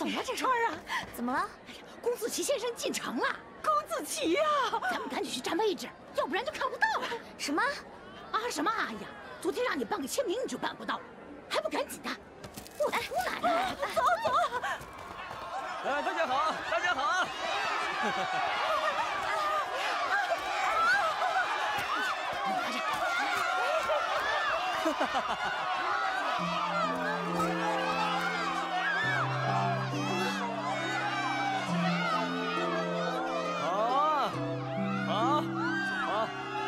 怎么了，这川啊？ 怎么了？ 哎呀，龚子奇先生进城了。 龚子奇呀！ 咱们赶紧去占位置，要不然就看不到了。 什么？ 啊什么啊呀？昨天让你办个签名你就办不到，还不赶紧的！我的姑奶奶！ 走走。 大家好，大家好。好。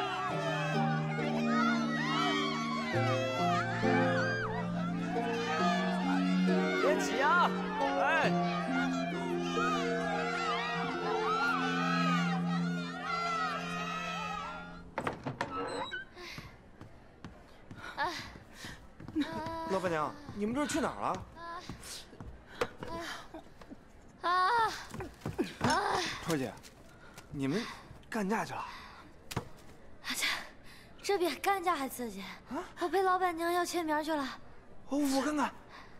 别挤啊！哎。 老板娘，你们这是去哪儿了？托姐，你们干架去了？ 这比干架还刺激！我陪老板娘要签名去了。 哦，我看看。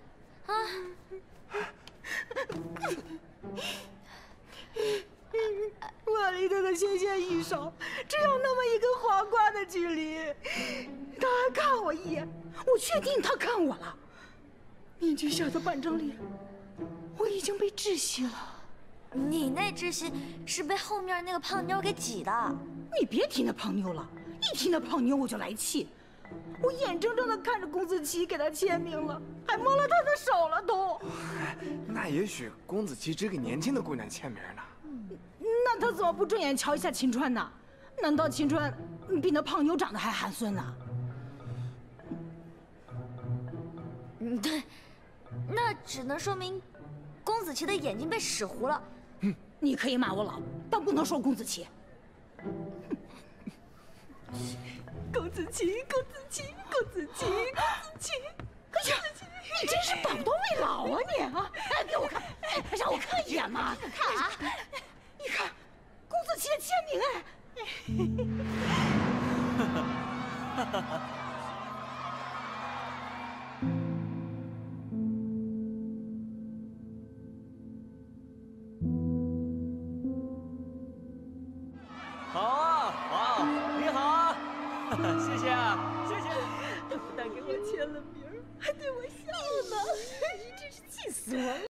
我离他的纤纤玉手只有那么一根黄瓜的距离，他还看我一眼，我确定他看我了。面具下的半张脸，我已经被窒息了。 你那窒息是被后面那个胖妞给挤的。 你别提那胖妞了，一提那胖妞我就来气。我眼睁睁地看着龚子奇给他签名了，还摸了他的手了都。 那也许龚子奇只给年轻的姑娘签名呢。 那他怎么不正眼瞧一下秦川呢？难道秦川比那胖妞长得还寒酸呢？ 对，那只能说明龚子奇的眼睛被使糊了。 你可以骂我老，但不能说龚子奇。龚子奇，龚子奇，龚子奇，龚子奇！哎呀，你真是宝刀未老啊你啊！哎，给我看，哎，让我看一眼嘛！ 看啊， 你看，龚子奇的签名哎！ 好，你好，谢谢啊，谢谢。 他不但给我签了名，还对我笑呢，真是气死我了。